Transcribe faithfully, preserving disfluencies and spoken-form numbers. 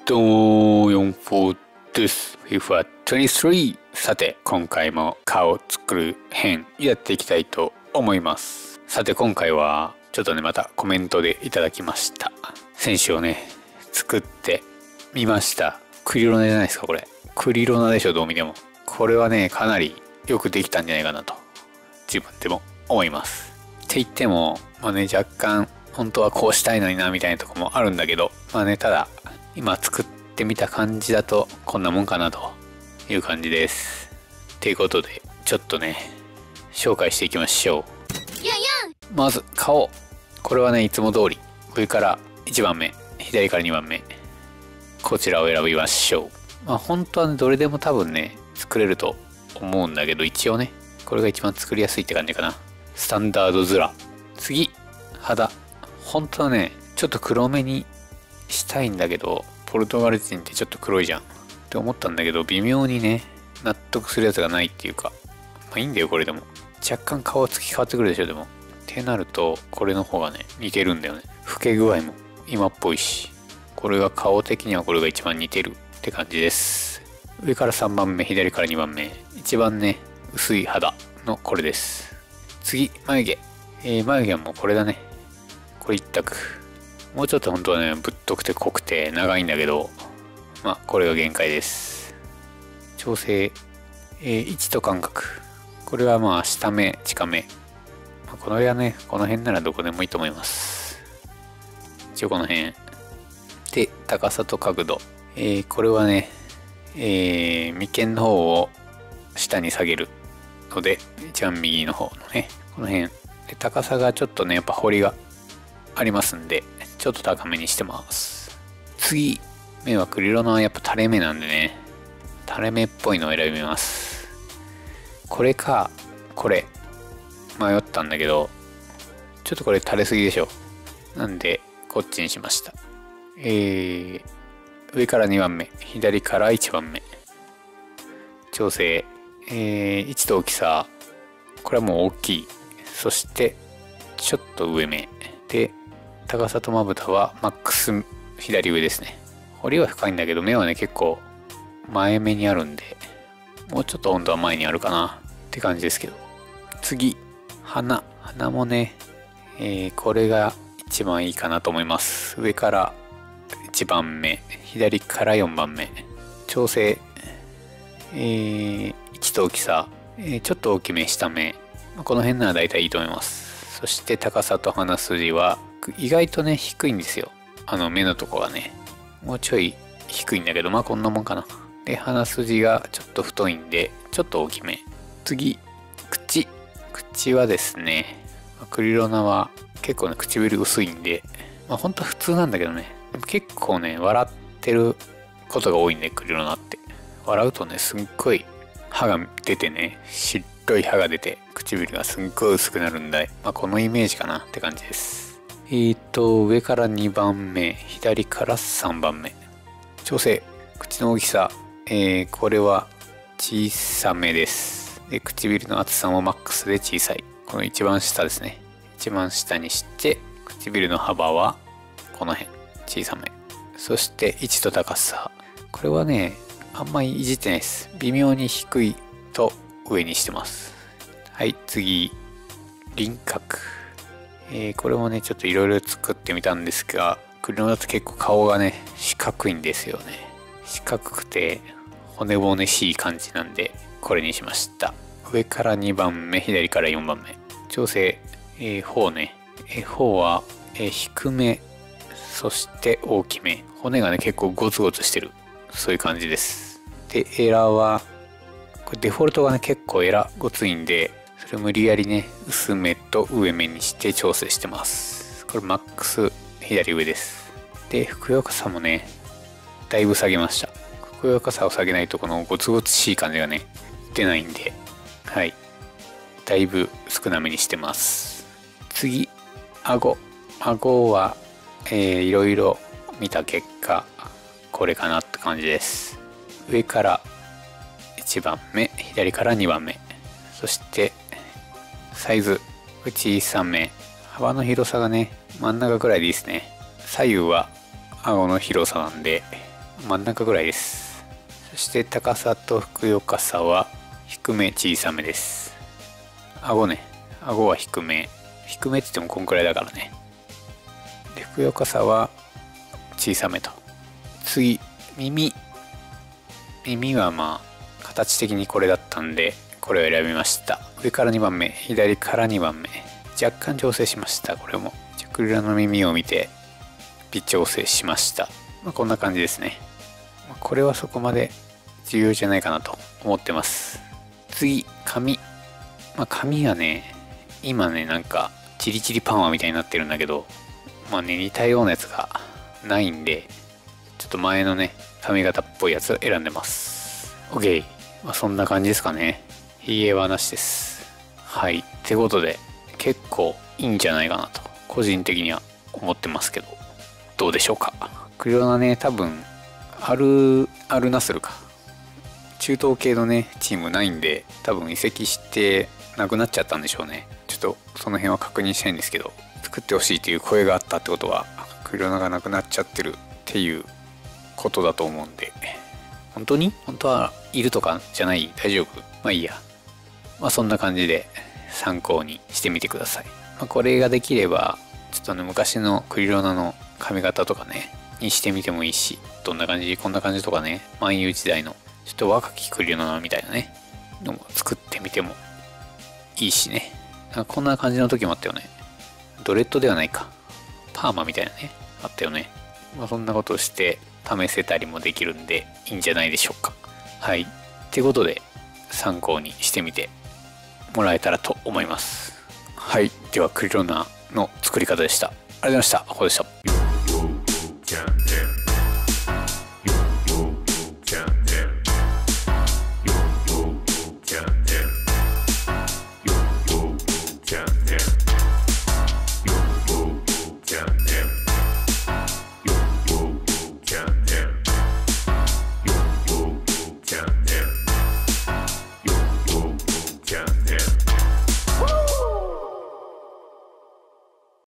どうも、よんじゅうよんです。フィファにじゅうさん。さて、今回も顔作る編やっていきたいと思います。さて、今回はちょっとね、またコメントでいただきました。選手をね、作ってみました。クリロナじゃないですか、これ。クリロナでしょ、どう見ても。これはね、かなりよくできたんじゃないかなと、自分でも思います。って言っても、まあね、若干、本当はこうしたいのにな、みたいなとこもあるんだけど、まあね、ただ、今作ってみた感じだとこんなもんかなという感じです。ということでちょっとね紹介していきましょう。まず顔、これはねいつも通り上からいちばんめ、左からにばんめ、こちらを選びましょう。まあ本当はねどれでも多分ね作れると思うんだけど、一応ねこれが一番作りやすいって感じかな。スタンダード面。次肌、本当はねちょっと黒目にしたいんだけど、ポルトガル人ってちょっと黒いじゃんって思ったんだけど、微妙にね納得するやつがないっていうか、まあいいんだよこれでも。若干顔つき変わってくるでしょ。でもってなるとこれの方がね似てるんだよね。老け具合も今っぽいし、これが顔的にはこれが一番似てるって感じです。上からさんばんめ、左からにばんめ、一番ね薄い肌のこれです。次眉毛、えー、眉毛はもうこれだね。これ一択。もうちょっと本当はねぶっとくて濃くて長いんだけど、まあこれが限界です。調整、えー、位置と間隔、これはまあ下目近め、まあ、この辺はねこの辺ならどこでもいいと思います。一応この辺で、高さと角度、えー、これはね、えー、眉間の方を下に下げるので一番右の方のねこの辺で、高さがちょっとねやっぱ彫りがありますんでちょっと高めにしてます。次目はクリロナはやっぱ垂れ目なんでね、垂れ目っぽいのを選びます。これかこれ迷ったんだけど、ちょっとこれ垂れすぎでしょ。なんでこっちにしました。えー、上からにばんめ、左からいちばんめ、調整、えー、位置と大きさ、これはもう大きい。そしてちょっと上目で、高さとまぶたはマックス左上ですね。彫りは深いんだけど目はね結構前目にあるんで、もうちょっと本当は前にあるかなって感じですけど。次鼻、鼻もね、えー、これが一番いいかなと思います。上からいちばんめ、左からよんばんめ、調整、えー、位置と大きさ、えー、ちょっと大きめ下目、この辺なら大体いいと思います。そして高さと鼻筋は意外とね低いんですよ。あの目のとこがねもうちょい低いんだけど、まあこんなもんかな。で鼻筋がちょっと太いんでちょっと大きめ。次口、口はですねクリロナは結構ね唇薄いんで、まあほんと普通なんだけどね、結構ね笑ってることが多いんで、クリロナって笑うとねすっごい歯が出てね、白い歯が出て唇がすっごい薄くなるんで、まあこのイメージかなって感じです。えーと上からにばんめ、左からさんばんめ、調整、口の大きさ、えー、これは小さめです。で唇の厚さもマックスで小さい。この一番下ですね、一番下にして、唇の幅はこの辺小さめ。そして位置と高さ、これはねあんまりいじってないです。微妙に低いと上にしてます。はい、次輪郭、えー、これもねちょっといろいろ作ってみたんですが、クリロナだと結構顔がね四角いんですよね。四角くて骨々しい感じなんでこれにしました。上からにばんめ、左からよんばんめ、調整、えー、頬ね、えー、頬は、えー、低め、そして大きめ、骨がね結構ゴツゴツしてる、そういう感じです。でエラはこれデフォルトがね結構エラごついんで、それ無理やりね薄めと上目にして調整してます。これマックス左上です。でふくよかさもねだいぶ下げました。ふくよかさを下げないとこのゴツゴツしい感じがね出ないんで、はいだいぶ少なめにしてます。次顎、顎は、えー、いろいろ見た結果これかなって感じです。上からいちばんめ、左からにばんめ、そしてサイズ小さめ、幅の広さがね真ん中くらいでいいですね。左右は顎の広さなんで真ん中ぐらいです。そして高さとふくよかさは低め小さめです。顎ね、顎は低め、低めって言ってもこんくらいだからね。でふくよかさは小さめと。次耳、耳はまあ形的にこれだったんでこれを選びました。上からにばんめ、左からにばんめ、若干調整しました。これもクリロナの耳を見て微調整しました。まあ、こんな感じですね。これはそこまで重要じゃないかなと思ってます。次髪、まあ、髪がね今ねなんかチリチリパーマみたいになってるんだけど、まあね似たようなやつがないんでちょっと前のね髪型っぽいやつを選んでます。 OK、まあ、そんな感じですかね。ひげはなしです。はい、ってことで結構いいんじゃないかなと個人的には思ってますけど、どうでしょうか。クリロナね多分アルアルナスルか中東系のねチームないんで多分移籍してなくなっちゃったんでしょうね。ちょっとその辺は確認したいんですけど、作ってほしいという声があったってことはクリロナがなくなっちゃってるっていうことだと思うんで、本当に本当はいるとかじゃない？大丈夫？まあいいや。まあそんな感じで参考にしてみてください。まあ、これができればちょっとね昔のクリロナの髪型とかねにしてみてもいいし、どんな感じこんな感じとかね、万有時代のちょっと若きクリロナみたいなねのも作ってみてもいいしね。なんかこんな感じの時もあったよね。ドレッドではないか、パーマみたいなねあったよね。まあ、そんなことをして試せたりもできるんでいいんじゃないでしょうか。はい、ってことで参考にしてみてもらえたらと思います。はい、ではクリロナの作り方でした。ありがとうございました。ここでした。